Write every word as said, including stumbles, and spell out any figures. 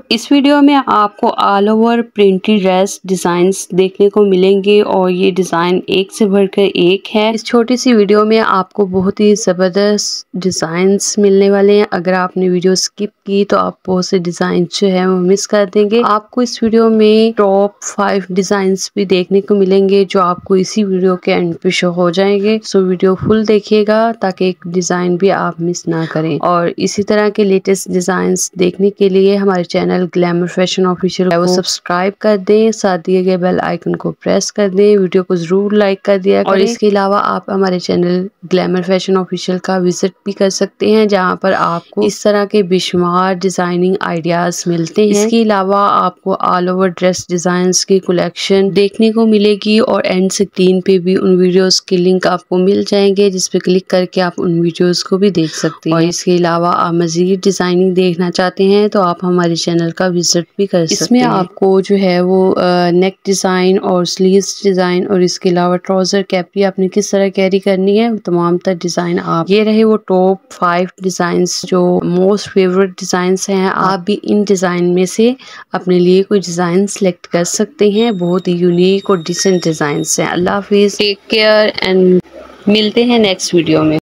इस वीडियो में आपको all over printed dress designs देखने को मिलेंगे और ये डिज़ाइन एक से बढ़कर एक है। इस छोटी सी वीडियो में आपको बहुत ही ज़बरदस्त डिज़ाइंस मिलने वाले हैं। अगर आपने वीडियो स्किप की तो आप बहुत से डिज़ाइन जो है वो मिस कर देंगे। आपको इस वीडियो में टॉप फाइव डिज़ाइंस भी देखने को मिलेंगे जो आपको इसी वीडियो के एंड पे शो हो जाएंगे। सो वीडियो फुल देखिएगा ताकि एक डिज़ाइन भी आप मिस ना करें। और इसी तरह के लेटेस्ट डिज़ाइंस देखने के लिए हमारे चैनल ग्लैमर फैशन ऑफिशियल है वो सब्सक्राइब कर दें, साथ दिए गए बेल आइकन को प्रेस कर दें, वीडियो को जरूर लाइक कर दिया करें। और इसके अलावा आप हमारे चैनल ग्लैमर फैशन ऑफिशियल का विजिट भी कर सकते हैं जहां पर आपको इस तरह के बेशुमार डिजाइनिंग आइडियाज मिलते हैं। इसके अलावा आपको ऑल ओवर ड्रेस डिजाइंस की कलेक्शन देखने को मिलेगी और एंड स्क्रीन पे भी उन वीडियोस के लिंक आपको मिल जाएंगे जिस पे क्लिक करके आप उन वीडियोस को भी देख सकते हैं। और इसके अलावा आप मजीद डिजाइनिंग देखना चाहते हैं तो आप हमारे चैनल का विजिट भी कर सकते हैं। इसमें आपको जो है वो नेक डिजाइन और स्लीव्स डिजाइन और इसके अलावा ट्राउजर कैप भी आपने किस तरह कैरी करनी है तमाम तर डिजाइन आप ये रहे वो टॉप फाइव डिजाइंस जो मोस्ट फेवरेट डिजाइंस हैं। आप भी इन डिजाइन में से अपने लिए कोई डिजाइन सेलेक्ट कर सकते हैं। बहुत ही यूनिक और डिसेंट डिजाइंस हैं। अल्लाह हाफिज, टेक केयर एंड मिलते हैं नेक्स्ट वीडियो में।